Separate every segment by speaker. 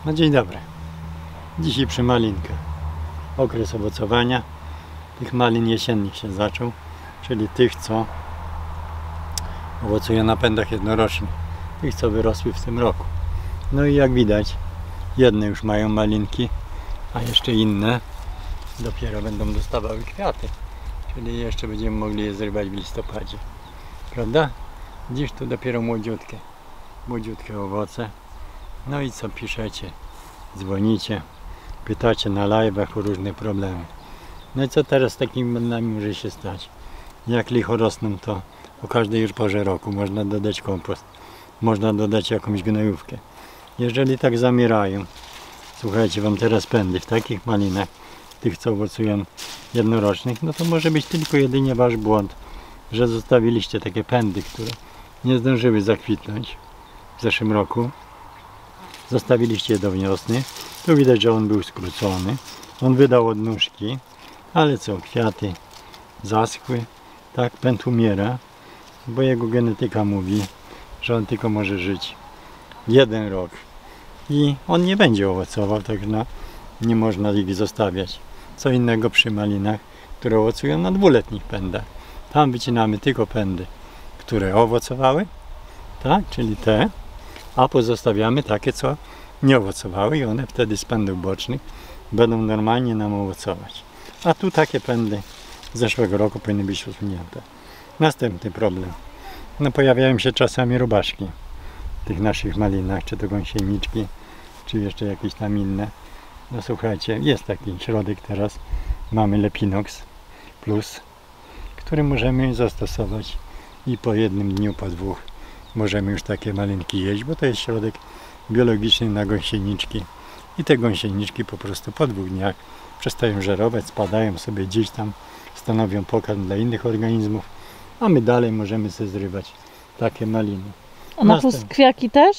Speaker 1: No dzień dobry. Dzisiaj przy malinkach. Okres owocowania tych malin jesiennych się zaczął, czyli tych, co owocują na pędach jednorocznych, tych, co wyrosły w tym roku. No i jak widać, jedne już mają malinki, a jeszcze inne dopiero będą dostawały kwiaty, czyli jeszcze będziemy mogli je zrywać w listopadzie, prawda? Dziś to dopiero młodziutkie owoce. No i co piszecie, dzwonicie, pytacie na live'ach o różne problemy. No i co teraz z takimi banami może się stać? Jak licho rosną, to o każdej już porze roku można dodać kompost, można dodać jakąś gnojówkę. Jeżeli tak zamierają, słuchajcie, wam teraz pędy w takich malinach, tych co owocują jednorocznych, no to może być tylko jedynie wasz błąd, że zostawiliście takie pędy, które nie zdążyły zakwitnąć w zeszłym roku. Zostawiliście je do wiosny. Tu widać, że on był skrócony. On wydał odnóżki, ale co, kwiaty zaschły. Tak, pęd umiera, bo jego genetyka mówi, że on tylko może żyć 1 rok. I on nie będzie owocował, także nie można ich zostawiać. Co innego przy malinach, które owocują na 2-letnich pędach. Tam wycinamy tylko pędy, które owocowały, tak, czyli te, a pozostawiamy takie, co nie owocowały i one wtedy z pędów bocznych będą normalnie nam owocować. A tu takie pędy z zeszłego roku powinny być usunięte. Następny problem. No pojawiają się czasami robaczki w tych naszych malinach, czy to gąsieniczki, czy jeszcze jakieś tam inne. No słuchajcie, jest taki środek teraz, mamy Lepinox Plus, który możemy zastosować i po 1 dniu, po 2 możemy już takie malinki jeść, bo to jest środek biologiczny na gąsieniczki i te gąsieniczki po prostu po 2 dniach przestają żerować, spadają sobie gdzieś tam, stanowią pokarm dla innych organizmów, a my dalej możemy sobie zrywać takie maliny.
Speaker 2: A na pluskwiaki też?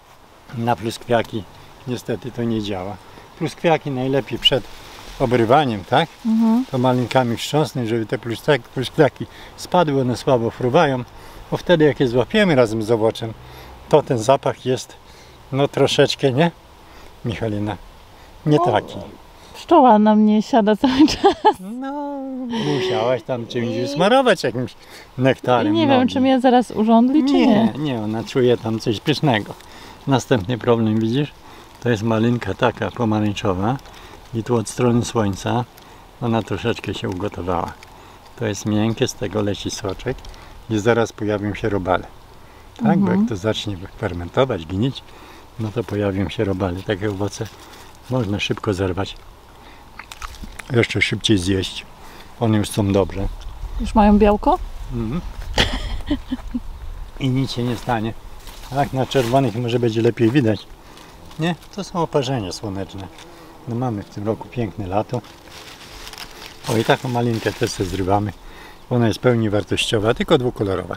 Speaker 1: Na pluskwiaki niestety to nie działa. Pluskwiaki najlepiej przed obrywaniem, tak? To malinkami wstrząsnąć, żeby te pluskwiaki spadły, one słabo fruwają, bo wtedy jak je złapiemy razem z owocem, to ten zapach jest no troszeczkę, nie? Michalina, nie taki.
Speaker 2: Pszczoła na mnie siada cały czas.
Speaker 1: No, musiałaś tam czymś smarować, jakimś nektarem.
Speaker 2: I nie wiem, czy mnie zaraz urządli, czy nie.
Speaker 1: Nie, ona czuje tam coś pysznego. Następny problem, widzisz? To jest malinka taka pomarańczowa i tu od strony słońca ona troszeczkę się ugotowała. To jest miękkie, z tego leci soczek i zaraz pojawią się robale. Tak, bo jak to zacznie fermentować, gnić, no to pojawią się robale. Takie owoce można szybko zerwać, jeszcze szybciej zjeść. One już są dobre.
Speaker 2: Już mają białko?
Speaker 1: I nic się nie stanie. Tak, na czerwonych może będzie lepiej widać. Nie? To są oparzenia słoneczne. No mamy w tym roku piękne lato. O, i taką malinkę też sobie zrywamy. Ona jest w pełni wartościowa, tylko dwukolorowa.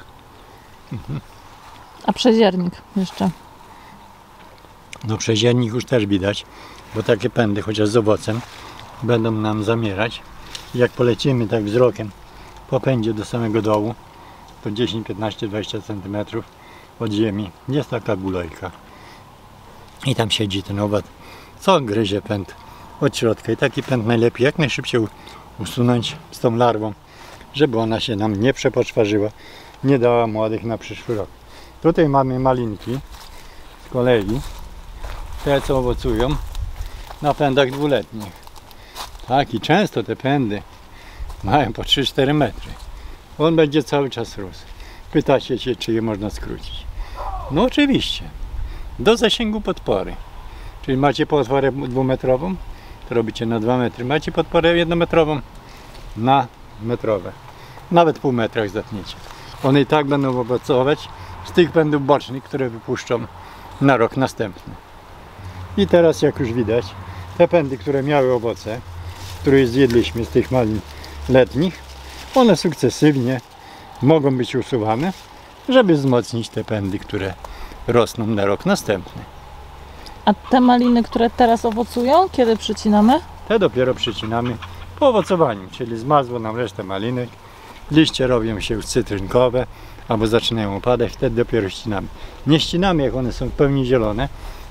Speaker 2: A przeziernik jeszcze?
Speaker 1: No przeziernik już też widać, bo takie pędy, chociaż z owocem, będą nam zamierać. Jak polecimy tak wzrokiem po pędzie do samego dołu, to 10, 15, 20 cm od ziemi jest taka gulojka. I tam siedzi ten owad, co gryzie pęd od środka. I taki pęd najlepiej jak najszybciej usunąć z tą larwą, żeby ona się nam nie przepoczwarzyła, nie dała młodych na przyszły rok. Tutaj mamy malinki z kolei, te co owocują na pędach 2-letnich. Tak, i często te pędy mają po 3-4 metry. On będzie cały czas rósł. Pytacie się, czy je można skrócić. No oczywiście. Do zasięgu podpory. Czyli macie podporę 2-metrową, to robicie na 2 metry. Macie podporę 1-metrową na metrowe. Nawet pół metra jak zatniecie. One i tak będą owocować z tych pędów bocznych, które wypuszczą na rok następny. I teraz jak już widać, te pędy, które miały owoce, które zjedliśmy z tych malin letnich, one sukcesywnie mogą być usuwane, żeby wzmocnić te pędy, które rosną na rok następny.
Speaker 2: A te maliny, które teraz owocują, kiedy przycinamy?
Speaker 1: Te dopiero przycinamy po owocowaniu, czyli zmazło nam resztę malinek, liście robią się już cytrynkowe, albo zaczynają opadać, wtedy dopiero ścinamy. Nie ścinamy, jak one są w pełni zielone,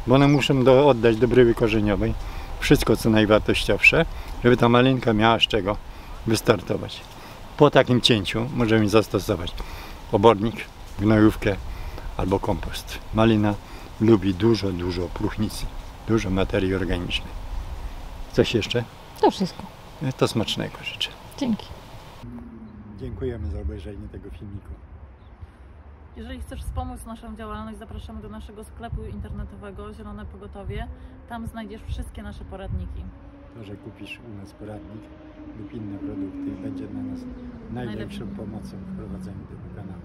Speaker 1: bo one muszą oddać do bryły korzeniowej wszystko co najwartościowsze, żeby ta malinka miała z czego wystartować. Po takim cięciu możemy zastosować obornik, gnojówkę albo kompost. Malina lubi dużo próchnicy, dużo materii organicznej. Coś jeszcze?
Speaker 2: To wszystko.
Speaker 1: To smacznego życzę.
Speaker 2: Dzięki.
Speaker 1: Dziękujemy za obejrzenie tego filmiku.
Speaker 2: Jeżeli chcesz wspomóc naszą działalność, zapraszamy do naszego sklepu internetowego Zielone Pogotowie. Tam znajdziesz wszystkie nasze poradniki.
Speaker 1: To, że kupisz u nas poradnik lub inne produkty, będzie dla nas najlepszą pomocą w prowadzeniu tego kanału.